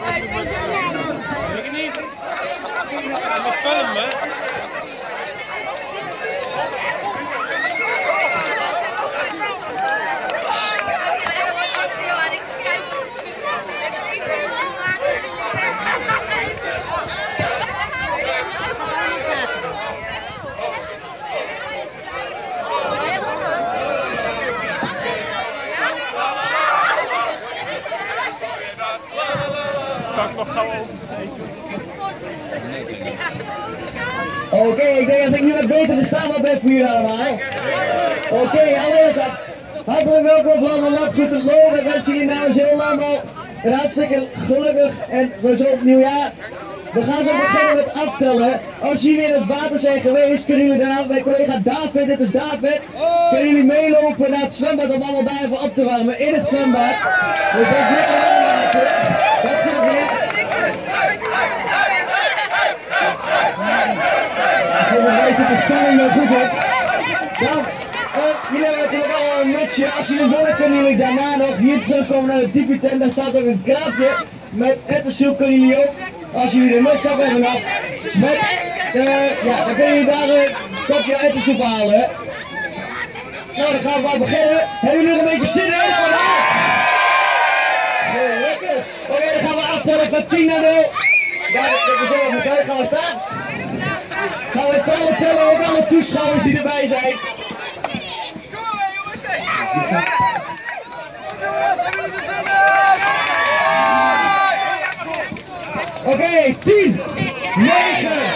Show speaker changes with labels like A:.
A: Weet ik niet. Met filmen.
B: Oké, ik denk dat ik nu wat beter verstaanbaar ben voor jullie allemaal. Oké, allereerst hartelijk welkom van de Landgoed de Loog. Ik wens jullie namens heel allemaal een hartstikke gelukkig en gezond nieuwjaar. We gaan zo beginnen met aftellen. Als jullie in het water zijn geweest, kunnen jullie daarna met collega David, dit is David, kunnen jullie meelopen naar het zwembad om allemaal daar even op te warmen in het zwembad. Dus dat is lekker aanmaken. Dat is goed weer. Volgens mij zit de stelling er goed op. Dan, jullie hebben natuurlijk allemaal een mutsje. Als jullie willen kunnen jullie daarna nog hier terugkomen naar de tipi-tent. Daar staat ook een kraampje met ettensoep, kunnen jullie ook. Als jullie de muts op hebben nog. Met, ja, dan kunnen jullie daar een kopje ettensoep halen. Nou, dan gaan we maar beginnen. Hebben jullie nog een beetje zin in? Gelukkig. Oké, dan gaan we aftellen van 10 naar 0. Daar we zo even zijn. Gaan we staan? Gaan we het samen tellen, ook alle toeschouwers die erbij zijn. Oké, 10, 9,